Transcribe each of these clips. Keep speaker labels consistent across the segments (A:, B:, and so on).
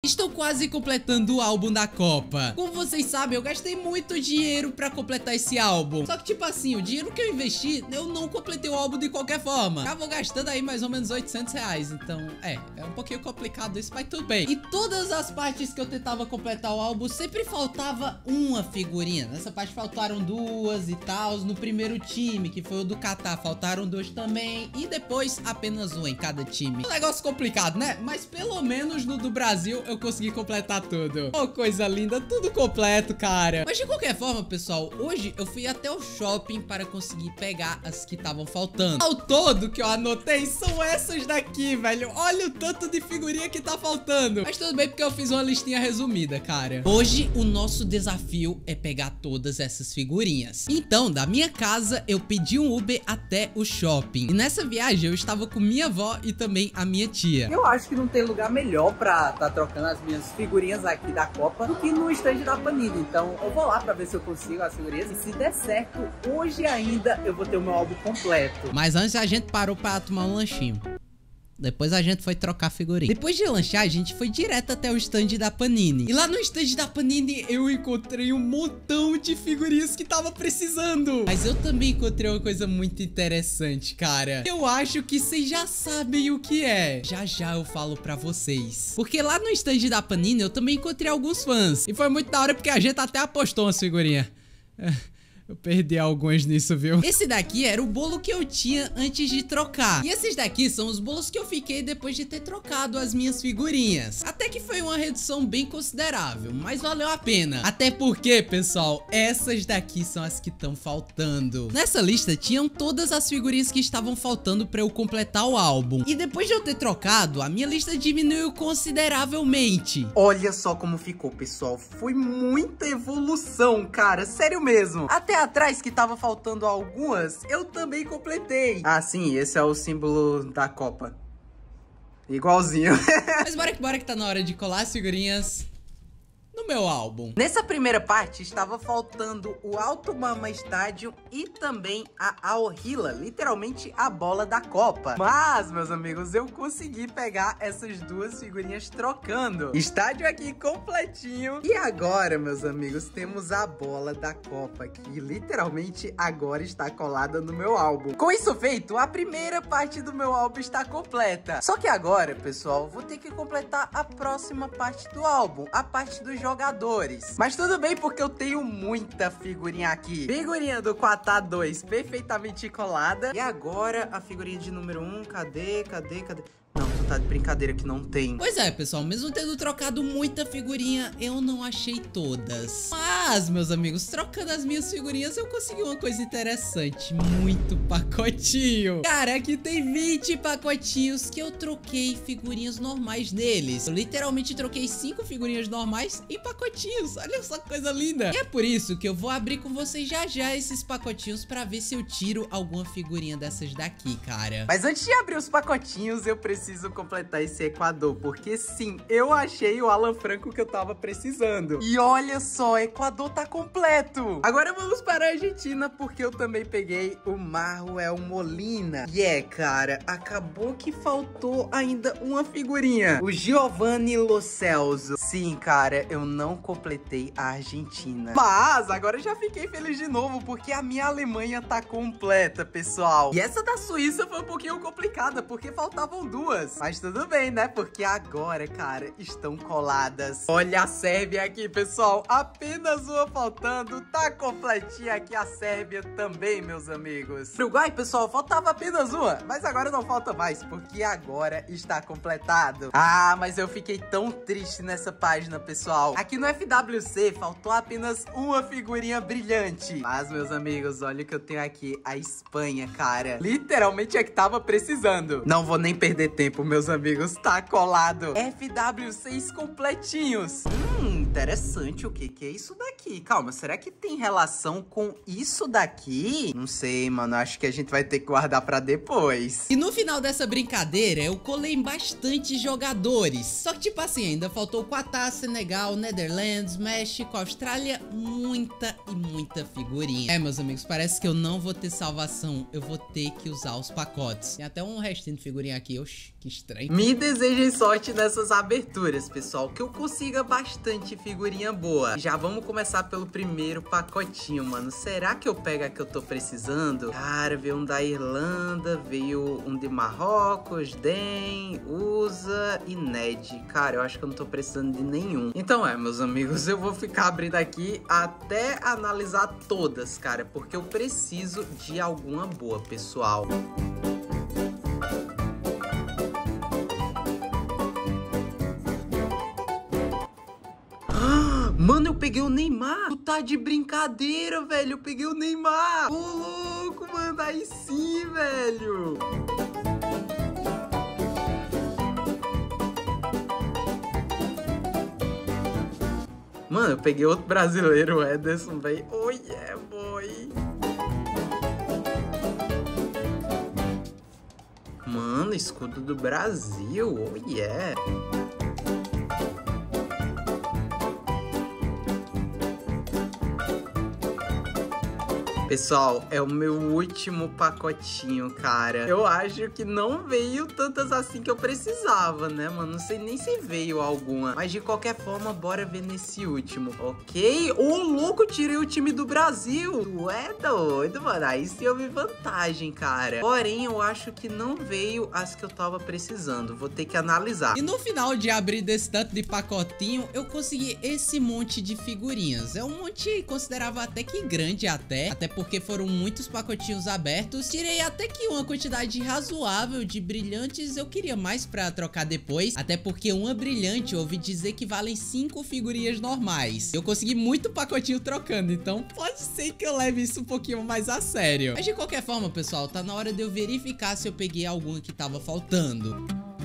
A: Estou quase completando o álbum da Copa. Como vocês sabem, eu gastei muito dinheiro pra completar esse álbum. Só que tipo assim, o dinheiro que eu investi, eu não completei o álbum de qualquer forma. Acabou gastando aí mais ou menos R$ 800. Então, é um pouquinho complicado isso, mas tudo bem. E todas as partes que eu tentava completar o álbum, sempre faltava uma figurinha. Nessa parte faltaram duas e tal. No primeiro time, que foi o do Catar, faltaram dois também. E depois apenas um em cada time. Um negócio complicado, né? Mas pelo menos no do Brasil eu consegui completar tudo. Oh, coisa linda, tudo completo, cara. Mas de qualquer forma, pessoal, hoje eu fui até o shopping para conseguir pegar as que estavam faltando. Ao todo que eu anotei são essas daqui, velho. Olha o tanto de figurinha que tá faltando. Mas tudo bem porque eu fiz uma listinha resumida, cara. Hoje o nosso desafio é pegar todas essas figurinhas. Então, da minha casa eu pedi um Uber até o shopping. E nessa viagem eu estava com minha avó e também a minha tia.
B: Eu acho que não tem lugar melhor pra tá trocando as minhas figurinhas aqui da Copa do que no stand da Panini. Então eu vou lá pra ver se eu consigo as figurinhas. E se der certo, hoje ainda eu vou ter o meu álbum completo.
A: Mas antes a gente parou pra tomar um lanchinho. Depois a gente foi trocar figurinha. Depois de lanchar, a gente foi direto até o stand da Panini. E lá no stand da Panini, eu encontrei um montão de figurinhas que tava precisando. Mas eu também encontrei uma coisa muito interessante, cara. Eu acho que vocês já sabem o que é. Já já eu falo pra vocês. Porque lá no stand da Panini, eu também encontrei alguns fãs. E foi muito da hora porque a gente até apostou umas figurinhas. Eu perdi algumas nisso, viu? Esse daqui era o bolo que eu tinha antes de trocar. E esses daqui são os bolos que eu fiquei depois de ter trocado as minhas figurinhas. Até que foi uma redução bem considerável, mas valeu a pena. Até porque, pessoal, essas daqui são as que estão faltando. Nessa lista tinham todas as figurinhas que estavam faltando pra eu completar o álbum. E depois de eu ter trocado, a minha lista diminuiu consideravelmente.
B: Olha só como ficou, pessoal. Foi muita evolução, cara. Sério mesmo. Até atrás que tava faltando algumas, eu também completei. Ah, sim, esse é o símbolo da Copa. Igualzinho.
A: Mas bora que tá na hora de colar as figurinhas no meu álbum.
B: Nessa primeira parte estava faltando o Alto Mama Stadium e também a Al Hilal, literalmente a bola da Copa. Mas, meus amigos, eu consegui pegar essas duas figurinhas trocando. Estádio aqui completinho. E agora, meus amigos, temos a bola da Copa, que literalmente agora está colada no meu álbum. Com isso feito, a primeira parte do meu álbum está completa. Só que agora, pessoal, vou ter que completar a próxima parte do álbum, a parte dos jogadores. Mas tudo bem, porque eu tenho muita figurinha aqui. Figurinha do Qatar 2 perfeitamente colada. E agora a figurinha de número 1. Cadê? Não, tu tá de brincadeira que não tem.
A: Pois é, pessoal, mesmo tendo trocado muita figurinha, eu não achei todas. Mas, meus amigos, trocando as minhas figurinhas, eu consegui uma coisa interessante. Muito pacotinho. Cara, aqui tem 20 pacotinhos que eu troquei figurinhas normais neles. Eu literalmente troquei 5 figurinhas normais em pacotinhos. Olha só que coisa linda. E é por isso que eu vou abrir com vocês já já esses pacotinhos pra ver se eu tiro alguma figurinha dessas daqui, cara.
B: Mas antes de abrir os pacotinhos, eu preciso completar esse Equador, porque sim, eu achei o Alan Franco que eu tava precisando. E olha só, Equador tá completo. Agora vamos para a Argentina, porque eu também peguei o Manuel Molina. E cara, acabou que faltou ainda uma figurinha. O Giovanni Lo Celso. Sim, cara, eu não completei a Argentina. Mas agora eu já fiquei feliz de novo, porque a minha Alemanha tá completa, pessoal. E essa da Suíça foi um pouquinho complicada, porque faltavam duas. Mas tudo bem, né? Porque agora, cara, estão coladas. Olha a Sérvia aqui, pessoal. Apenas uma faltando. Tá completinha aqui a Sérvia também, meus amigos. Uruguai, pessoal, faltava apenas uma. Mas agora não falta mais, porque agora está completado. Ah, mas eu fiquei tão triste nessa página, pessoal. Aqui no FWC faltou apenas uma figurinha brilhante. Mas, meus amigos, olha o que eu tenho aqui. A Espanha, cara. Literalmente é que tava precisando. Não vou nem perder tempo, meus amigos, tá colado. FW6 completinhos. interessante. O que é isso daqui? Calma, será que tem relação com isso daqui? Não sei, mano. Acho que a gente vai ter que guardar pra depois.
A: E no final dessa brincadeira, eu colei em bastante jogadores. Só que, tipo assim, ainda faltou Qatar, Senegal, Netherlands, México, Austrália. Muita e muita figurinha. É, meus amigos, parece que eu não vou ter salvação. Eu vou ter que usar os pacotes. Tem até um restinho de figurinha aqui. Oxi, que estranho.
B: Me desejem sorte nessas aberturas, pessoal. Que eu consiga bastante figurinha boa. Já vamos começar pelo primeiro pacotinho, mano. Será que eu pego a que eu tô precisando? Cara, veio um da Irlanda, veio um de Marrocos, Den, USA e Ned. Cara, eu acho que eu não tô precisando de nenhum. Então meus amigos, eu vou ficar abrindo aqui até analisar todas, cara, porque eu preciso de alguma boa, pessoal. Mano, eu peguei o Neymar. Tu tá de brincadeira, velho. Eu peguei o Neymar. Ô, louco, mano. Aí sim, velho. Mano, eu peguei outro brasileiro, o Ederson, velho. Oh, yeah, boy. Mano, escudo do Brasil. Oh, yeah. Pessoal, é o meu último pacotinho, cara. Eu acho que não veio tantas assim que eu precisava, né, mano? Não sei nem se veio alguma. Mas de qualquer forma, bora ver nesse último, ok? Ô, louco, tirei o time do Brasil. Tu é doido, mano. Aí sim eu vi vantagem, cara. Porém, eu acho que não veio as que eu tava precisando. Vou ter que analisar.
A: E no final de abrir desse tanto de pacotinho, eu consegui esse monte de figurinhas. É um monte considerável até que grande até porque foram muitos pacotinhos abertos. Tirei até que uma quantidade razoável de brilhantes. Eu queria mais pra trocar depois, até porque uma brilhante eu ouvi dizer que valem 5 figurinhas normais. Eu consegui muito pacotinho trocando, então pode ser que eu leve isso um pouquinho mais a sério. Mas de qualquer forma, pessoal, tá na hora de eu verificar se eu peguei alguma que tava faltando.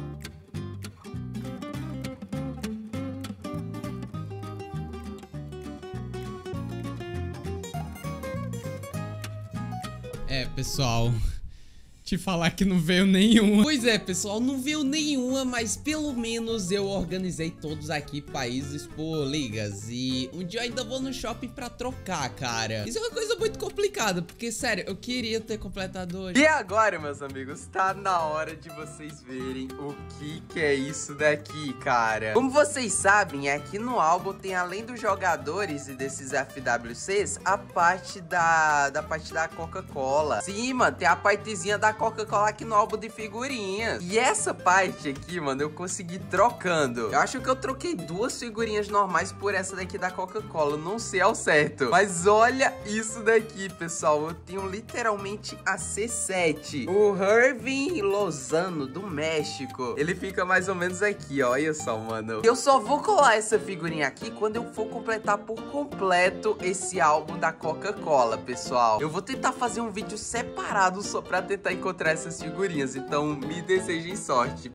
A: É, pessoal, te falar que não veio nenhuma. Pois é, pessoal, não veio nenhuma, mas pelo menos eu organizei todos aqui, países por ligas. E um dia eu ainda vou no shopping pra trocar, cara. Isso é uma coisa muito complicada, porque, sério, eu queria ter completado hoje.
B: E agora, meus amigos, tá na hora de vocês verem o que é isso daqui, cara. Como vocês sabem, aqui no álbum tem, além dos jogadores e desses FWCs, a parte da Coca-Cola. Sim, mano, tem a partezinha da Coca-Cola aqui no álbum de figurinhas. E essa parte aqui, mano, eu consegui trocando. Eu acho que eu troquei 2 figurinhas normais por essa daqui da Coca-Cola. Não sei ao certo. Mas olha isso daqui, pessoal. Eu tenho literalmente a C7. O Irving Lozano, do México. Ele fica mais ou menos aqui, ó. Olha só, mano. Eu só vou colar essa figurinha aqui quando eu for completar por completo esse álbum da Coca-Cola, pessoal. Eu vou tentar fazer um vídeo separado só pra tentar encontrar essas figurinhas, então me desejem sorte.